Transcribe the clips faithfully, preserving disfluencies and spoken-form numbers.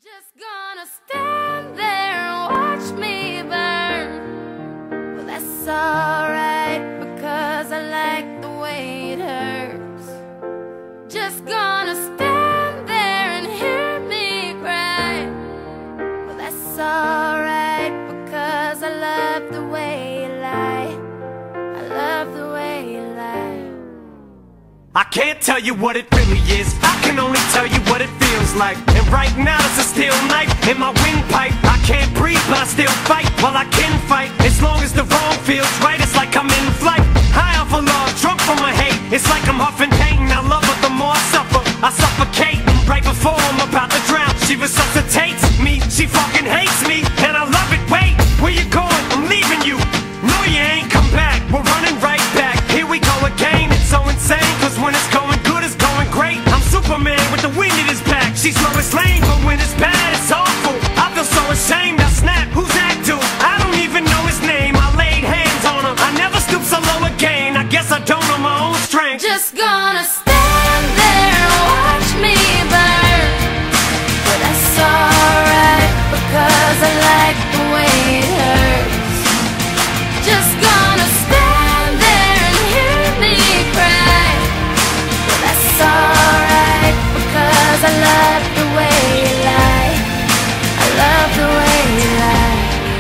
Just gonna stand there and watch me burn. Well, that's alright, because I like the way it hurts. Just gonna stand there and hear me cry. Well, that's alright, because I love the way you lie. I love the way you lie. I can't tell you what it really is, I can only tell you what it feels like. And right now there's a steel knife in my windpipe. I can't breathe but I still fight, well I can fight. As long as the wrong feels right, it's like I'm in flight. High off of love, drunk from my hate, it's like I'm huffing pain. I love her the more I suffer, I suffocate. Right before I'm about to drown, she resuscitates me. She fucking hates me, and I love it. Wait, where you going? I'm leaving you. No, you ain't come back, we're running right back. Here we go again, it's so insane. Cause when it's going good, it's going great. I'm Superman with the wind in his back. She's Lois Lane, but when it's bad, it's awful. I feel so ashamed, I snap, who's that dude? I don't even know his name, I laid hands on him. I never stoop so low again, I guess I don't know my own strength. Just gonna stand there and watch me burn. But that's alright, because I like the way it hurts. Just gonna stand there and hear me cry. But that's alright, because I love the way you lie. I love the way you lie.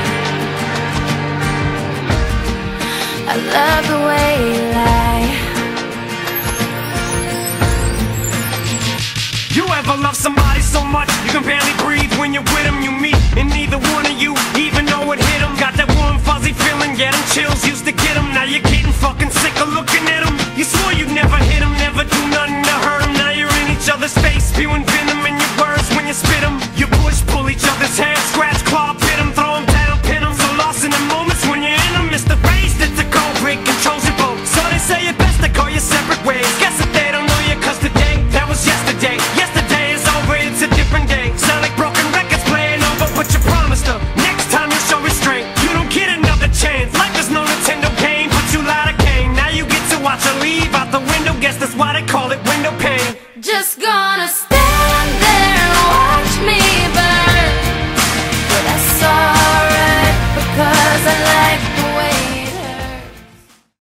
I love the way you lie. You ever love somebody so much you can barely breathe when you're with them? You meet and neither one of you even know it hit them. Got that warm fuzzy feeling, yeah, them chills used to get them. Now you're getting fucking sick of looking at them. You swore you'd never hit them, never do nothing to hurt them. Now you're in each other's face, spewing venom in your words when you spit them. You push, pull each other's hair, scratch, claw, pit them, throw them down, pin them. So lost in the moments when you're in them, it's the race that's a cold break, controls your boat. So they say it best to go your separate ways. Guess that they don't know you, cause today, that was yesterday. Yesterday is over, it's a different day. Sound like broken records playing over, but you promised her next time you show restraint. You don't get another chance, life is no Nintendo game, but you lied again. Now you get to watch her leave out the window, guess that's why they call it window pane. Just gonna stay